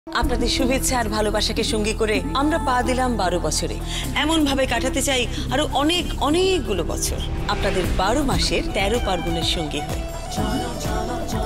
আপনাদের শুভেচ্ছা আর ভালোবাসাকে সঙ্গী করে আমরা পা দিলাম 12 বছরে। এমন ভাবে কাটাতে চাই আরো অনেকগুলো বছর, আপনাদের 12 মাসের 13 পার্বণের সঙ্গী হয়ে।